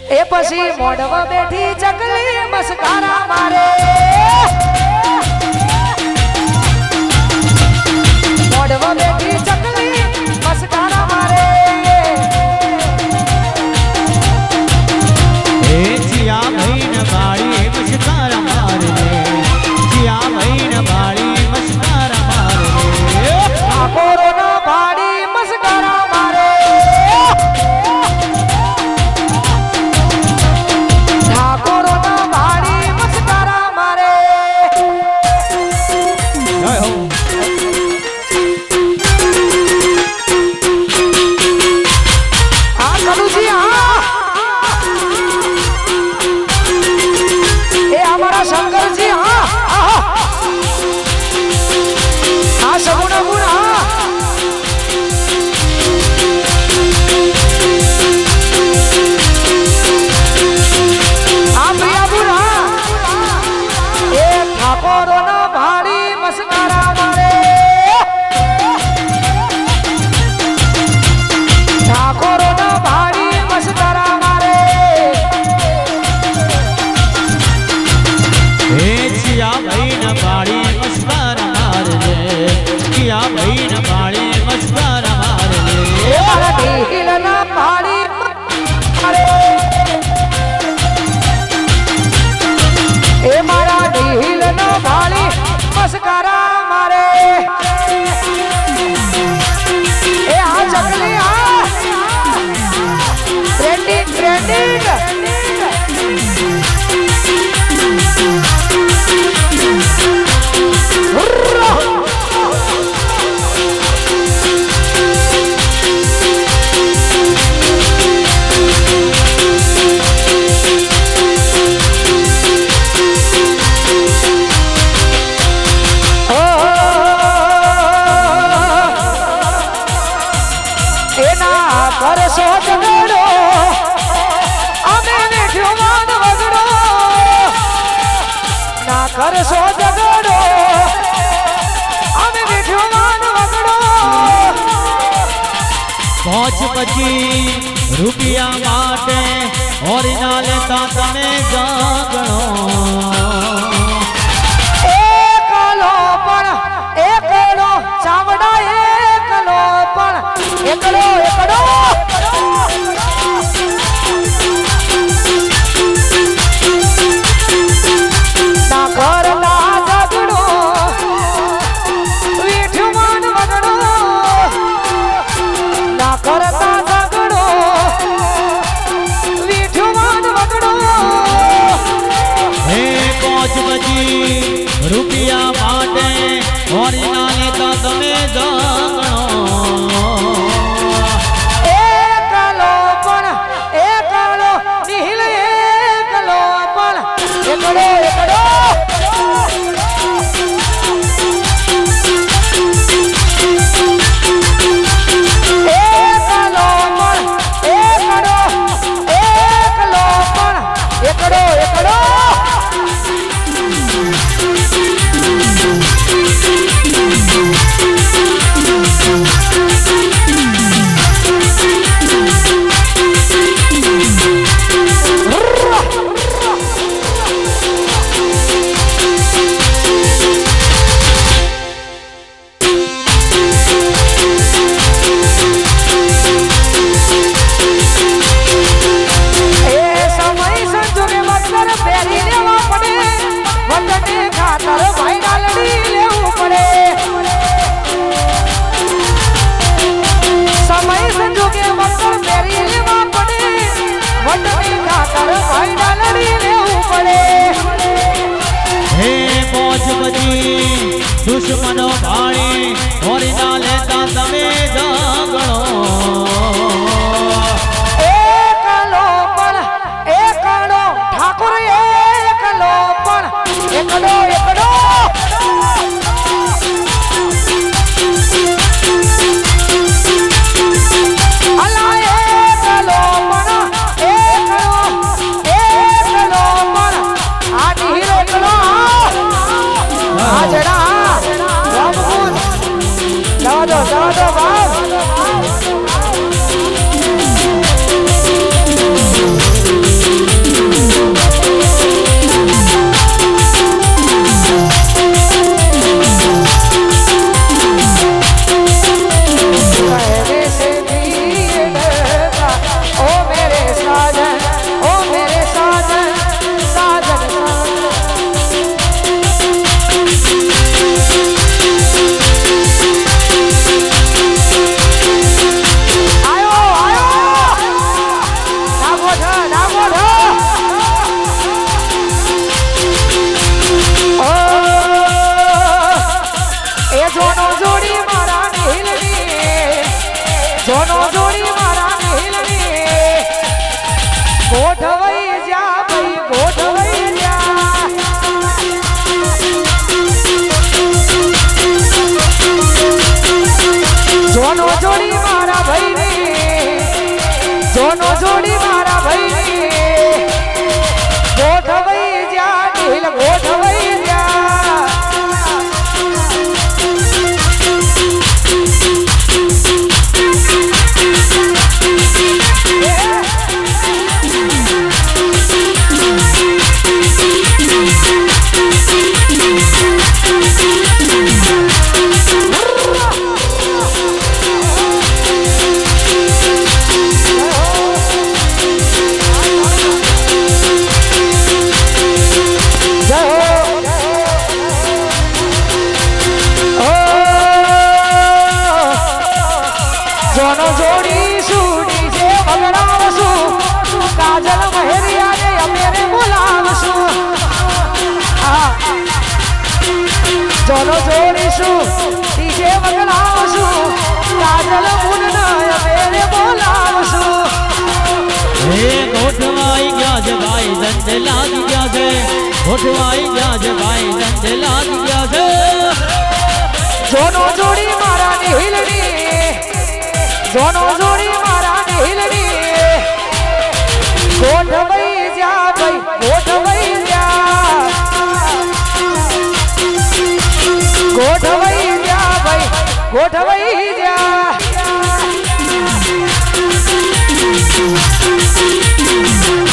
ए पसी मोड़वा बैठी चकली मस्कारा मारे मोड़वा बैठी चकली मस्कारा मारे ए जिया बहन बाड़ी मस्कारा मारे जिया बहन बाड़ी मस्कारा मारे कोरोना बाड़ी मस्कारा मारे कोरोना बाड़ी मस्कारा मारे जय हो कलू जी ये हमारा शंकर जी सगुना गुना प्रिया बुरा ये ठाकोरोना भाड़ी मस्कारा मारे ठाकोरोना भाड़ी मस्कारा मारे जिया बहन बाड़ी मस्कारा मारे जिया बहन बाड़ी मस्कारा मारे ढीलना भाड़ी मारे ए मारा ढीलना भाड़ी मस्कारा मारे ए चकली ट्रेंडिंग ट्रेंडिंग करसो जगड़ो हमें बिठो मान वगड़ो 5 बजी रुपया माटे और ना लेता तने जागणो एकलो चावड़ा एकलो एकड़ो रुपया माटे और ना लेता तने जागणो एकलो नील एकलो एकड़ो एकड़ो एकड़ो एकड़ो दुश्मनों भाड़ी और ना लेता तमे जागणो एकलो ठाकुर एकलो एकड़ो एकड़ो જોનો જોડી મારા નીલની જોનો જોડી મારા નીલની ગોઠવાઈ જા ભાઈ ગોઠવાઈ જા જોનો જોડી મારા ભાઈની જોનો જોડી મારા ભાઈની ગોઠવાઈ જા નીલ ગોઠવાઈ જોનો જોડીશું ડીજે વગડાવશું કાજલ મુનના મેરે બોલાવશું હે ગોઠવાઈ ગયા છે ભાઈ દંડ લાગી ગયા છે ગોઠવાઈ ગયા છે ભાઈ દંડ લાગી ગયા છે જોનો જોડી મારા નીલની જોનો જોડી મારા નીલની ગોઠવાઈ જા ભાઈ ગોઠવાઈ જા ગોઠવાઈ જા ભાઈ ગોઠવાઈ જા